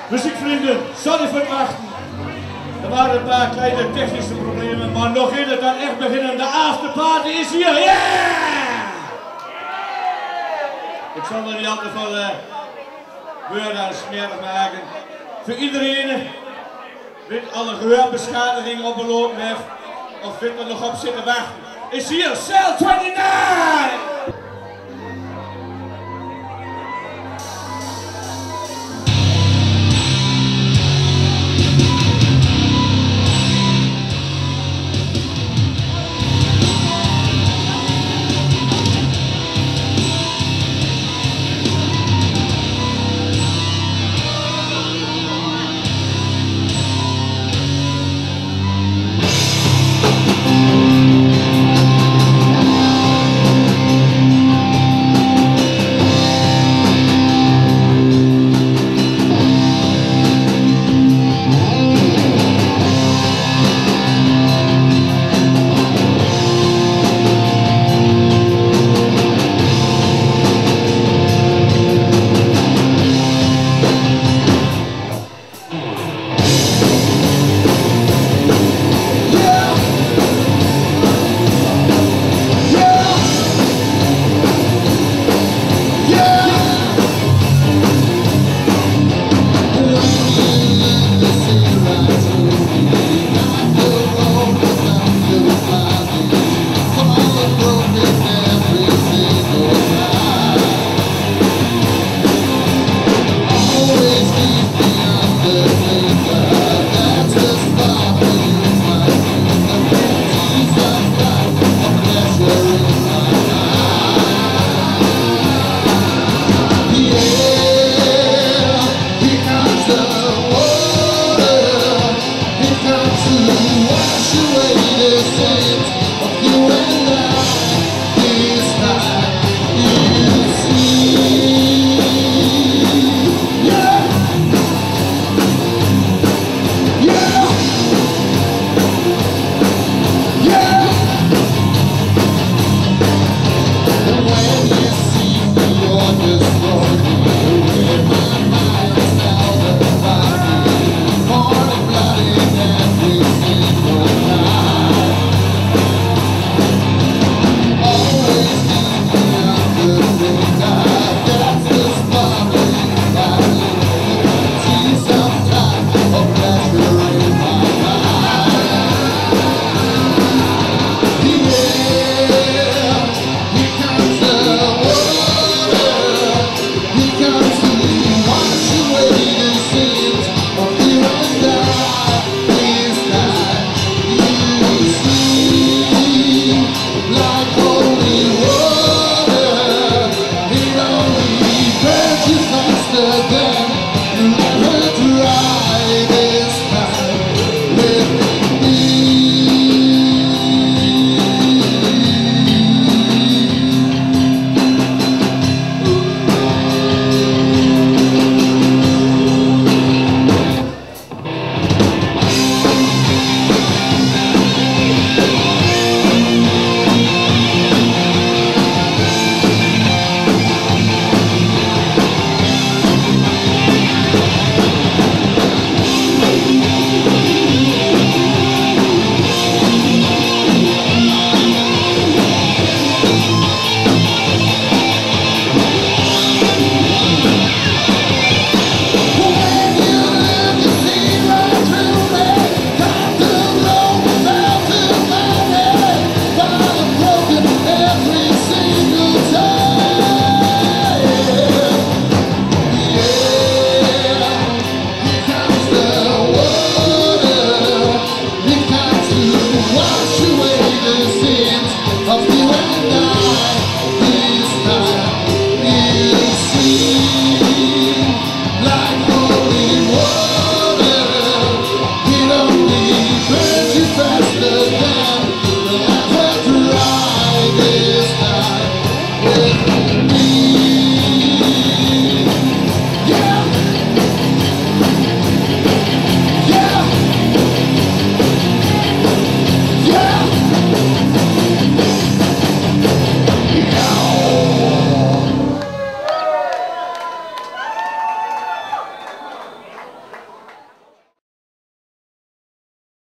Muziekvrienden, sorry voor het wachten. Er waren een paar kleine technische problemen, maar nog in het dan echt beginnen. De afterparty is hier, yeah! Ik zal er niet altijd van woorden aan smerig maken. Voor iedereen wie alle geheurbeschadigingen opgelopen heeft, of vindt er nog op zitten wachten, is hier Cell 29!